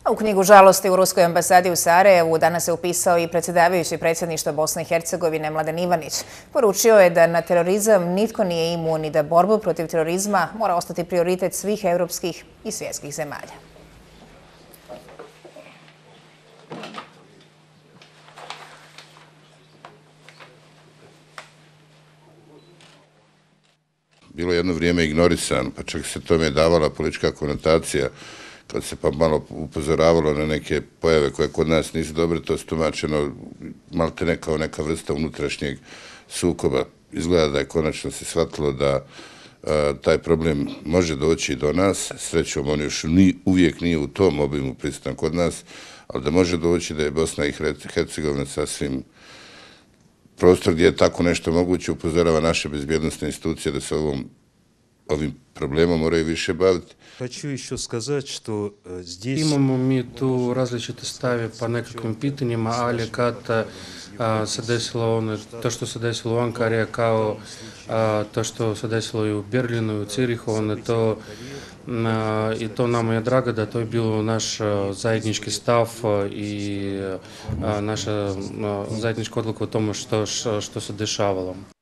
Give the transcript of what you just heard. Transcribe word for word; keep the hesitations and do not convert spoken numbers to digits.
U knjigu Žalosti u Ruskoj ambasadi u Sarajevu danas se upisao i predsjedavajući predsjedništva Bosne i Hercegovine Mladen Ivanić. Poručio je da na terorizam nitko nije imun i da borba protiv terorizma mora ostati prioritet svih europskih i svjetskih zemalja. Bilo je jedno vrijeme ignorisan, pa čak se tome davala politička konotacija, kad se pa malo upozoravalo na neke pojave koje kod nas nisu dobre, to se tumačeno malte ne kao neka vrsta unutrašnjeg sukoba. Izgleda da je konačno se shvatilo da a, taj problem može doći do nas, srećom on još ni, uvijek nije u tom obimu prisutan kod nas, ali da može doći da je Bosna i Hercegovina sasvim prostor gdje je tako nešto moguće, upozorava naše bezbjednostne institucije da se ovom, ovim problemom moraju više baviti. Хочу еще сказать, что здесь... Imamo mi tu različite stave po nekakvim pitanjima, ali kad a, se desilo ono, to što se desilo u Ankari, kao a, to što se desilo i u Berlinu i u Cirihu, ono, to, a, i to nama je drago da to je bilo naš a, zajednički stav a, i a, naša a, zajednička odluka o tome što, što, što se dešavalo.